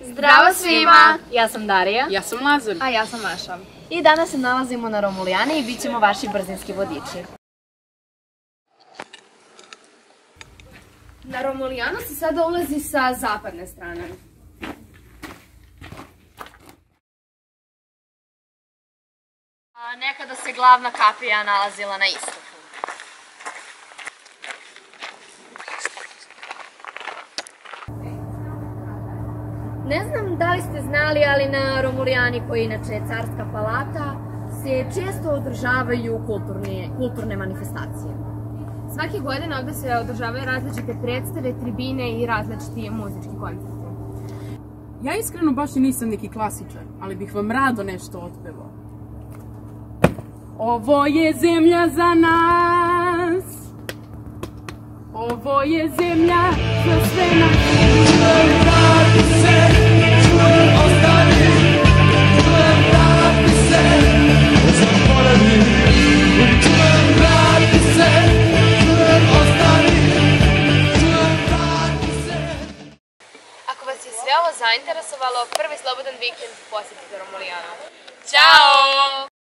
Zdravo svima! Ja sam Darija. Ja sam Lazar. A ja sam Maša. I danas se nalazimo na Romulijani i bit ćemo vaši brzinski vodiči. Na Romulijanu se sada ulazi sa zapadne strane. Nekada se glavna kapija nalazila na istoku. Ne znam da li ste znali, ali na Romulijani, koji inače je carska palata, se često održavaju kulturne manifestacije. Svake godine ovde se održavaju različite predstave, tribine i različiti muzički koncerti. Ja iskreno baš i nisam neki klasičar, ali bih vam rado nešto otpevao. Ovo je zemlja za nas, ovo je zemlja za sve nas. Čujem vrati se, čujem ostani, čujem vrati se, zaboravi. Čujem vrati se, čujem ostani, čujem vrati se. Ako vas je sve ovo zainteresovalo, prvi slobodan vikend posjetite Romulijanu. Ćao!